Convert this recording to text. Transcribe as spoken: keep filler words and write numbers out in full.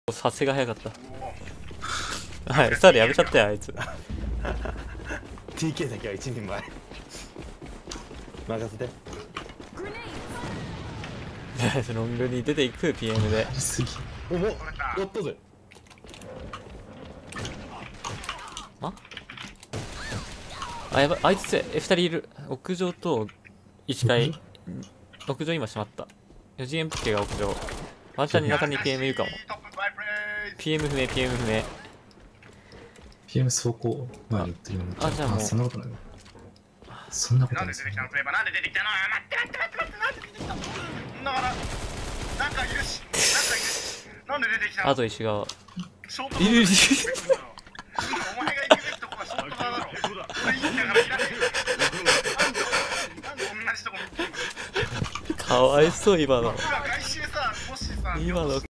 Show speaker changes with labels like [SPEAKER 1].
[SPEAKER 1] さすが早かった。はい、スターでやめちゃったよあいつ。
[SPEAKER 2] ティーケー だけは一人前任せて。
[SPEAKER 1] ロングに出ていく ピーエム で。
[SPEAKER 2] おお、やったぜ。
[SPEAKER 1] ああ、やばい、あいつえふたりいる。屋上といち階。屋上今閉まった。よ次元プッケが屋上。ワンチャンに中に ピーエム いるかも。 ピーエム 不明 ピーエム 不明。
[SPEAKER 3] ピーエム 走行前に言ってるような。
[SPEAKER 1] あ、じゃあもう
[SPEAKER 3] そんなことないわ。そんなこと
[SPEAKER 4] な
[SPEAKER 3] なんいですよ。
[SPEAKER 4] で出てきたの？フレーバーなんで出てきたの？待って待って待って待って、なんで出てきたの？だからなんかいるし、なんかいるし、なんで出てきたの？
[SPEAKER 1] あと石川。
[SPEAKER 4] ショート
[SPEAKER 1] いるいる。
[SPEAKER 4] お前が行くべきとこはショート側だろ。俺いいんだからいらねえよ。なんで同じとこ見てんの？
[SPEAKER 1] かわいそう今の。
[SPEAKER 4] 今回収さ、もしさ、
[SPEAKER 1] 今の